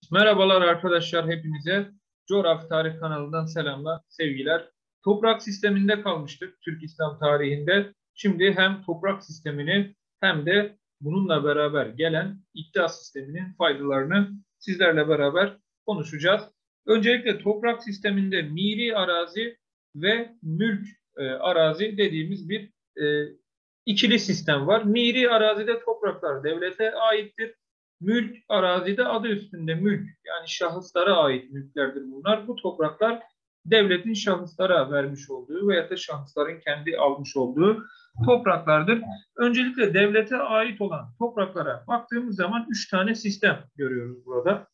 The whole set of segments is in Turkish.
Merhabalar arkadaşlar hepinize. Coğrafi Tarih kanalından selamlar, sevgiler. Toprak sisteminde kalmıştık Türk İslam tarihinde. Şimdi hem toprak sistemini hem de bununla beraber gelen iktidar sisteminin faydalarını sizlerle beraber konuşacağız. Öncelikle toprak sisteminde miri arazi ve mülk arazi dediğimiz bir ikili sistem var. Miri arazide topraklar devlete aittir. Mülk arazide adı üstünde mülk, yani şahıslara ait mülklerdir bunlar. Bu topraklar devletin şahıslara vermiş olduğu veya da şahısların kendi almış olduğu topraklardır. Öncelikle devlete ait olan topraklara baktığımız zaman 3 tane sistem görüyoruz burada.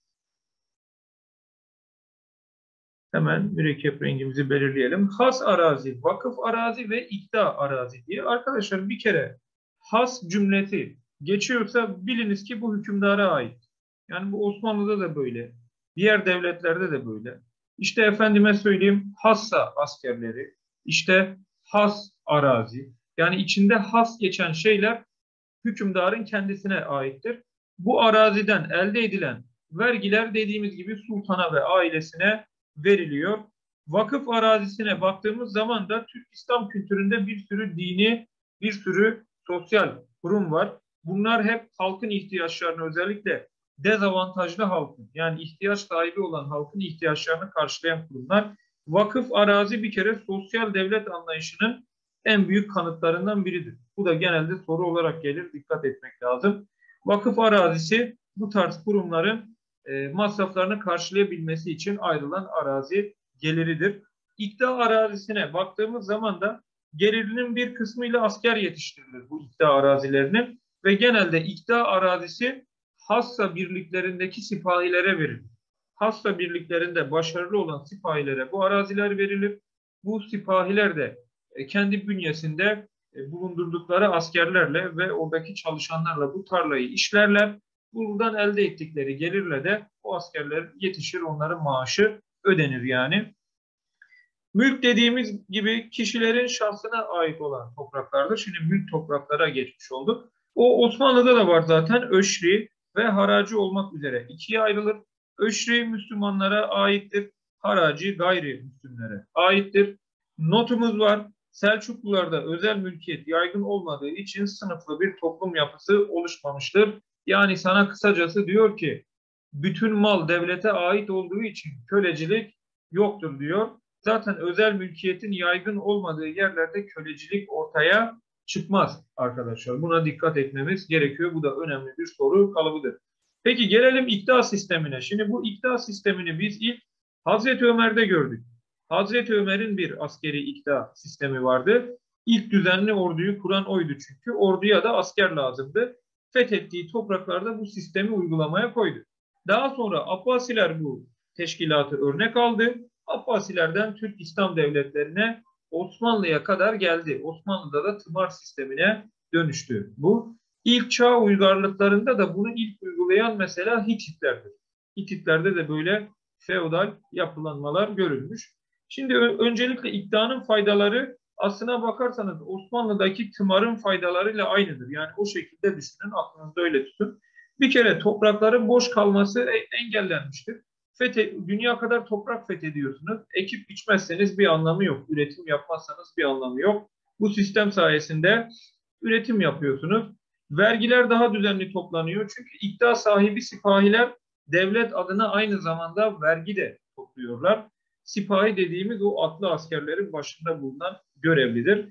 Hemen mürekkep rengimizi belirleyelim. Has arazi, vakıf arazi ve ikta arazi diye. Arkadaşlar bir kere has cümleti geçiyorsa biliniz ki bu hükümdara ait. Yani bu Osmanlı'da da böyle. Diğer devletlerde de böyle. İşte efendime söyleyeyim hassa askerleri, işte has arazi. Yani içinde has geçen şeyler hükümdarın kendisine aittir. Bu araziden elde edilen vergiler dediğimiz gibi sultana ve ailesine veriliyor. Vakıf arazisine baktığımız zaman da Türk İslam kültüründe bir sürü dini, bir sürü sosyal kurum var. Bunlar hep halkın ihtiyaçlarını, özellikle dezavantajlı halkın, yani ihtiyaç sahibi olan halkın ihtiyaçlarını karşılayan kurumlar. Vakıf arazi bir kere sosyal devlet anlayışının en büyük kanıtlarından biridir. Bu da genelde soru olarak gelir, dikkat etmek lazım. Vakıf arazisi bu tarz kurumların masraflarını karşılayabilmesi için ayrılan arazi geliridir. İkta arazisine baktığımız zaman da gelirinin bir kısmıyla asker yetiştirilir bu ikta arazilerinin ve genelde ikta arazisi hassa birliklerindeki sipahilere verilir. Hassa birliklerinde başarılı olan sipahilere bu araziler verilir. Bu sipahiler de kendi bünyesinde bulundurdukları askerlerle ve oradaki çalışanlarla bu tarlayı işlerler. Buradan elde ettikleri gelirle de o askerler yetişir, onların maaşı ödenir yani. Mülk dediğimiz gibi kişilerin şahsına ait olan topraklardır. Şimdi mülk topraklara geçmiş olduk. O Osmanlı'da da var zaten, öşri ve haracı olmak üzere ikiye ayrılır. Öşri Müslümanlara aittir. Haracı gayrimüslimlere aittir. Notumuz var. Selçuklularda özel mülkiyet yaygın olmadığı için sınıflı bir toplum yapısı oluşmamıştır. Yani sana kısacası diyor ki bütün mal devlete ait olduğu için kölecilik yoktur diyor. Zaten özel mülkiyetin yaygın olmadığı yerlerde kölecilik ortaya çıkmaz arkadaşlar. Buna dikkat etmemiz gerekiyor. Bu da önemli bir soru kalıbıdır. Peki gelelim iktidar sistemine. Şimdi bu iktidar sistemini biz ilk Hazreti Ömer'de gördük. Hazreti Ömer'in bir askeri iktidar sistemi vardı. İlk düzenli orduyu kuran oydu çünkü. Orduya da asker lazımdı. Fethettiği topraklarda bu sistemi uygulamaya koydu. Daha sonra Abbasiler bu teşkilatı örnek aldı. Abbasilerden Türk İslam devletlerine Osmanlı'ya kadar geldi. Osmanlı'da da tımar sistemine dönüştü bu. İlk çağ uygarlıklarında da bunu ilk uygulayan mesela Hititlerdir. Hititlerde de böyle feodal yapılanmalar görülmüş. Şimdi öncelikle iktidarın faydaları aslına bakarsanız Osmanlı'daki tımarın faydalarıyla aynıdır. Yani o şekilde düşünün, aklınızda öyle tutun. Bir kere toprakların boş kalması engellenmiştir. Dünya kadar toprak fethediyorsunuz. Ekip biçmezseniz bir anlamı yok. Üretim yapmazsanız bir anlamı yok. Bu sistem sayesinde üretim yapıyorsunuz. Vergiler daha düzenli toplanıyor. Çünkü iktidar sahibi sipahiler devlet adına aynı zamanda vergi de topluyorlar. Sipahi dediğimiz o atlı askerlerin başında bulunan görevlidir.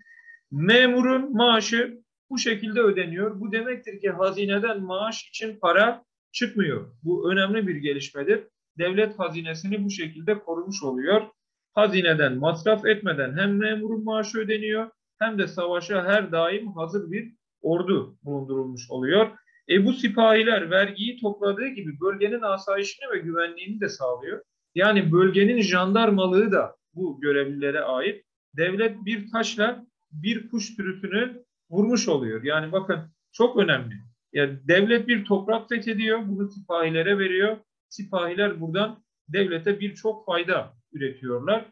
Memurun maaşı bu şekilde ödeniyor. Bu demektir ki hazineden maaş için para çıkmıyor. Bu önemli bir gelişmedir. Devlet hazinesini bu şekilde korumuş oluyor. Hazineden masraf etmeden hem memurun maaşı ödeniyor hem de savaşa her daim hazır bir ordu bulundurulmuş oluyor. Bu sipahiler vergiyi topladığı gibi bölgenin asayişini ve güvenliğini de sağlıyor. Yani bölgenin jandarmalığı da bu görevlilere ait. Devlet bir taşla bir kuş sürüsünü vurmuş oluyor. Yani bakın, çok önemli. Yani devlet bir toprak fethediyor, bunu sipahilere veriyor. Sipahiler buradan devlete birçok fayda üretiyorlar.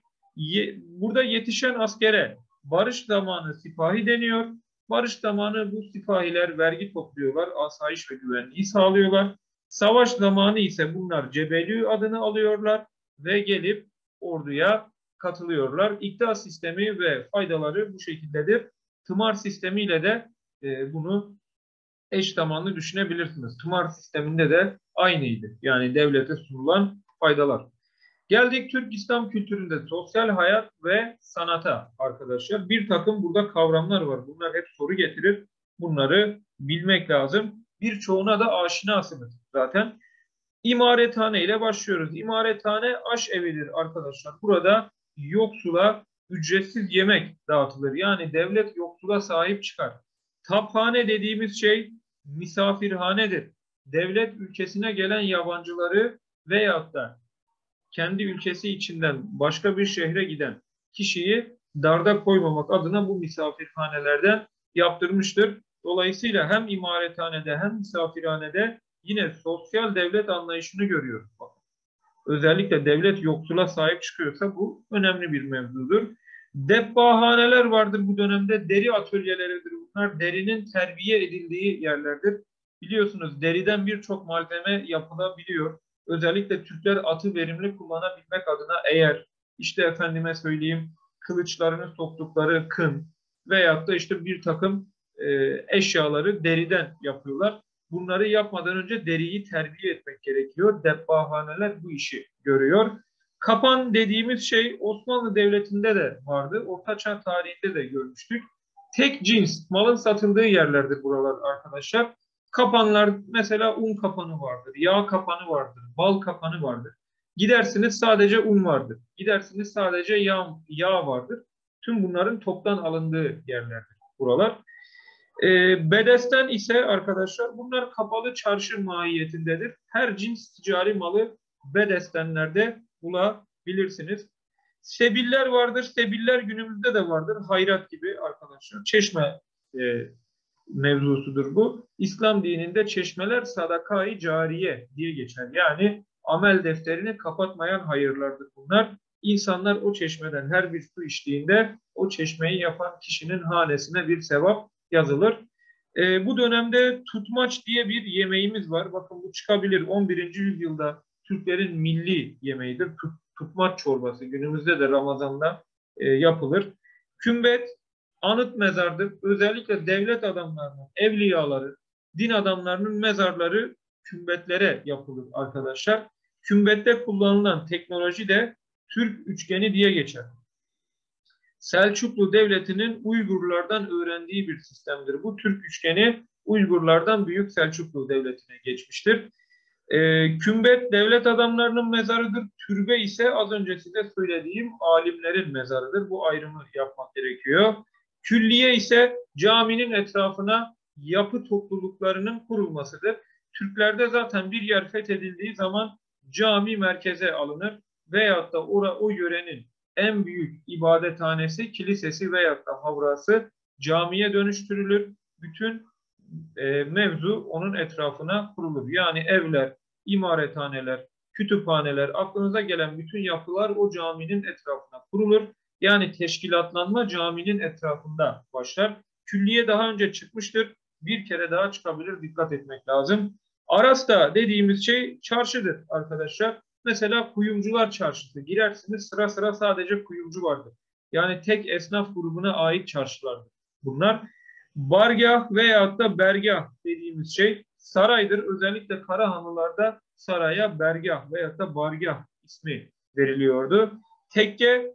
Burada yetişen askere barış zamanı sipahi deniyor. Barış zamanı bu sipahiler vergi topluyorlar, asayiş ve güvenliği sağlıyorlar. Savaş zamanı ise bunlar Cebelü adını alıyorlar ve gelip orduya katılıyorlar. İktidar sistemi ve faydaları bu şekildedir. Tımar sistemiyle de bunu eş zamanlı düşünebilirsiniz. Tımar sisteminde de aynıydı. Yani devlete sunulan faydalar. Geldik Türk İslam kültüründe sosyal hayat ve sanata arkadaşlar. Bir takım burada kavramlar var. Bunlar hep soru getirir. Bunları bilmek lazım. Birçoğuna da aşinasınız zaten. İmarethane ile başlıyoruz. İmarethane aş evidir arkadaşlar. Burada yoksula ücretsiz yemek dağıtılır. Yani devlet yoksula sahip çıkar. Taphane dediğimiz şey misafirhanedir. Devlet ülkesine gelen yabancıları veyahut da kendi ülkesi içinden başka bir şehre giden kişiyi darda koymamak adına bu misafirhanelerden yaptırmıştır. Dolayısıyla hem imarethanede hem misafirhanede yine sosyal devlet anlayışını görüyoruz. Özellikle devlet yoksula sahip çıkıyorsa bu önemli bir mevzudur. Debbahaneler vardır bu dönemde. Deri atölyeleridir bunlar. Derinin terbiye edildiği yerlerdir. Biliyorsunuz deriden birçok malzeme yapılabiliyor. Özellikle Türkler atı verimli kullanabilmek adına eğer işte efendime söyleyeyim kılıçlarını soktukları kın veyahut da işte bir takım eşyaları deriden yapıyorlar. Bunları yapmadan önce deriyi terbiye etmek gerekiyor. Debbahaneler bu işi görüyor. Kapan dediğimiz şey Osmanlı Devleti'nde de vardı. Ortaçağ tarihinde de görmüştük. Tek cins malın satıldığı yerlerdir buralar arkadaşlar. Kapanlar mesela un kapanı vardır, yağ kapanı vardır, bal kapanı vardır. Gidersiniz sadece un vardır. Gidersiniz sadece yağ vardır. Tüm bunların toptan alındığı yerlerdir buralar. Bedesten ise arkadaşlar bunlar kapalı çarşı mahiyetindedir. Her cins ticari malı bedestenlerde bulabilirsiniz. Sebiller vardır. Sebiller günümüzde de vardır. Hayrat gibi arkadaşlar. Çeşme mevzusudur bu. İslam dininde çeşmeler sadaka-i cariye diye geçer. Yani amel defterini kapatmayan hayırlardır bunlar. İnsanlar o çeşmeden her bir su içtiğinde o çeşmeyi yapan kişinin hanesine bir sevap yazılır. Bu dönemde tutmaç diye bir yemeğimiz var. Bakın bu çıkabilir. 11. yüzyılda Türklerin milli yemeğidir. Tutmaç çorbası. Günümüzde de Ramazan'da yapılır. Kümbet anıt mezardır. Özellikle devlet adamlarının, evliyaları, din adamlarının mezarları kümbetlere yapılır arkadaşlar. Kümbette kullanılan teknoloji de Türk üçgeni diye geçer. Selçuklu Devleti'nin Uygurlardan öğrendiği bir sistemdir. Bu Türk üçgeni Uygurlardan Büyük Selçuklu Devleti'ne geçmiştir. Kümbet devlet adamlarının mezarıdır. Türbe ise az önce size söylediğim alimlerin mezarıdır. Bu ayrımı yapmak gerekiyor. Külliye ise caminin etrafına yapı topluluklarının kurulmasıdır. Türklerde zaten bir yer fethedildiği zaman cami merkeze alınır veyahut da o yörenin en büyük ibadethanesi, kilisesi veyahut da havrası camiye dönüştürülür. Bütün mevzu onun etrafına kurulur. Yani evler, imarethaneler, kütüphaneler, aklınıza gelen bütün yapılar o caminin etrafına kurulur. Yani teşkilatlanma caminin etrafında başlar. Külliye daha önce çıkmıştır. Bir kere daha çıkabilir. Dikkat etmek lazım. Arasta dediğimiz şey çarşıdır arkadaşlar. Mesela kuyumcular çarşısı. Girersiniz sıra sıra sadece kuyumcu vardır. Yani tek esnaf grubuna ait çarşılardır bunlar. Bargah veyahut da bergah dediğimiz şey saraydır. Özellikle Karahanlılarda saraya bergah veyahut da bargah ismi veriliyordu. Tekke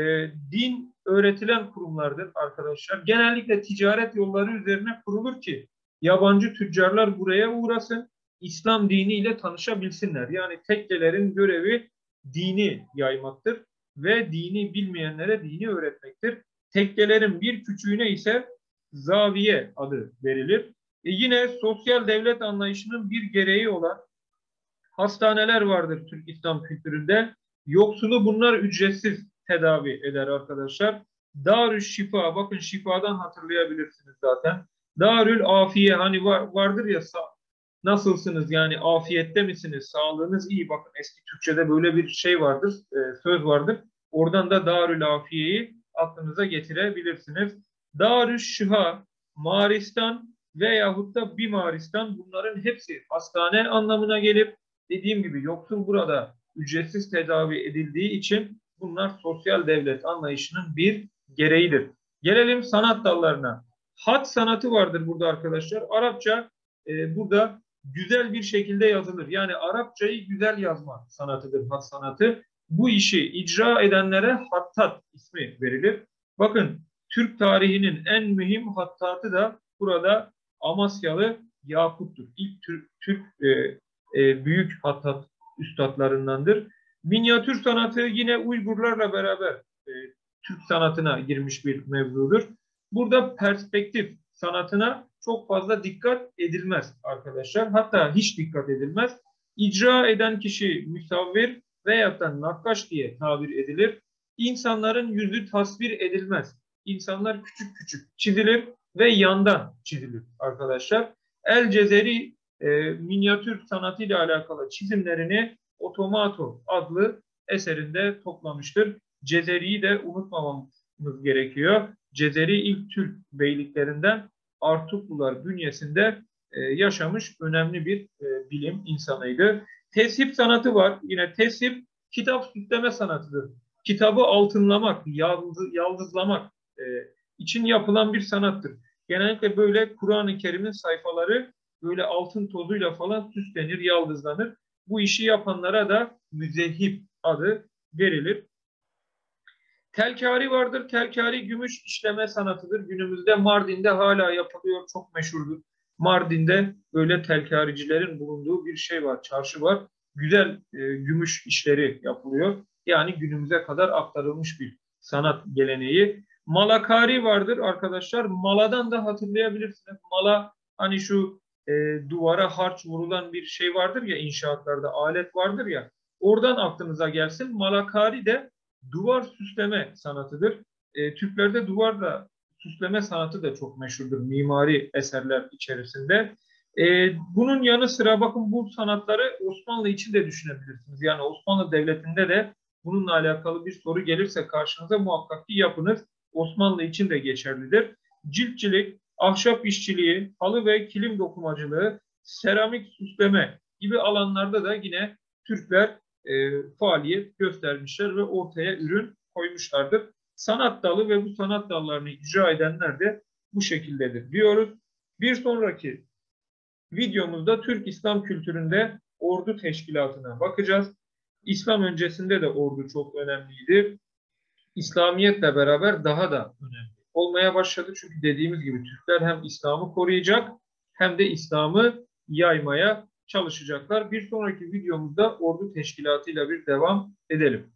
din öğretilen kurumlardır arkadaşlar. Genellikle ticaret yolları üzerine kurulur ki yabancı tüccarlar buraya uğrasın, İslam diniyle tanışabilsinler. Yani tekkelerin görevi dini yaymaktır ve dini bilmeyenlere dini öğretmektir. Tekkelerin bir küçüğüne ise zaviye adı verilir. Yine sosyal devlet anlayışının bir gereği olan hastaneler vardır Türk İslam kültüründe. Yoksulu bunlar ücretsiz tedavi eder arkadaşlar. Darül Şifa, bakın şifadan hatırlayabilirsiniz zaten. Darül Afiye hani vardır ya nasılsınız yani afiyette misiniz? Sağlığınız iyi. Bakın eski Türkçe'de böyle bir şey vardır, söz vardır. Oradan da Darül Afiye'yi aklınıza getirebilirsiniz. Darül Şifa, Maristan veyahut da bimaristan, bunların hepsi hastane anlamına gelip dediğim gibi yoksul burada ücretsiz tedavi edildiği için bunlar sosyal devlet anlayışının bir gereğidir. Gelelim sanat dallarına. Hat sanatı vardır burada arkadaşlar. Arapça burada güzel bir şekilde yazılır. Yani Arapçayı güzel yazma sanatıdır hat sanatı. Bu işi icra edenlere hattat ismi verilir. Bakın Türk tarihinin en mühim hattatı da burada Amasyalı Yakut'tur. İlk Türk büyük hattat üstadlarındandır. Minyatür sanatı yine Uygurlarla beraber Türk sanatına girmiş bir mevzudur. Burada perspektif sanatına çok fazla dikkat edilmez arkadaşlar. Hatta hiç dikkat edilmez. İcra eden kişi müsavvir veyahut da nakkaş diye tabir edilir. İnsanların yüzü tasvir edilmez. İnsanlar küçük küçük çizilir ve yandan çizilir arkadaşlar. El Cezeri minyatür sanatıyla alakalı çizimlerini Otomato adlı eserinde toplamıştır. Cezeri'yi de unutmamamız gerekiyor. Cezeri ilk Türk beyliklerinden Artuklular bünyesinde yaşamış önemli bir bilim insanıydı. Teship sanatı var. Yine teship kitap süsleme sanatıdır. Kitabı altınlamak, yaldızlamak için yapılan bir sanattır. Genellikle böyle Kur'an-ı Kerim'in sayfaları böyle altın tozuyla falan süslenir, yaldızlanır. Bu işi yapanlara da müzehip adı verilir. Telkari vardır. Telkari gümüş işleme sanatıdır. Günümüzde Mardin'de hala yapılıyor. Çok meşhurdur. Mardin'de böyle telkaricilerin bulunduğu bir şey var. Çarşı var. Güzel gümüş işleri yapılıyor. Yani günümüze kadar aktarılmış bir sanat geleneği. Malakari vardır arkadaşlar. Maladan da hatırlayabilirsiniz. Mala hani şu duvara harç vurulan bir şey vardır ya, inşaatlarda alet vardır ya. Oradan aklınıza gelsin. Malakari de duvar süsleme sanatıdır. Türklerde duvarla süsleme sanatı da çok meşhurdur mimari eserler içerisinde. Bunun yanı sıra bakın bu sanatları Osmanlı için de düşünebilirsiniz. Yani Osmanlı Devleti'nde de bununla alakalı bir soru gelirse karşınıza muhakkak ki yapınız. Osmanlı için de geçerlidir. Ciltçilik, ahşap işçiliği, halı ve kilim dokumacılığı, seramik süsleme gibi alanlarda da yine Türkler faaliyet göstermişler ve ortaya ürün koymuşlardır. Sanat dalı ve bu sanat dallarını icra edenler de bu şekildedir diyoruz. Bir sonraki videomuzda Türk İslam kültüründe ordu teşkilatına bakacağız. İslam öncesinde de ordu çok önemliydi. İslamiyetle beraber daha da önemli olmaya başladı. Çünkü dediğimiz gibi Türkler hem İslam'ı koruyacak hem de İslam'ı yaymaya çalışacaklar. Bir sonraki videomuzda ordu teşkilatıyla bir devam edelim.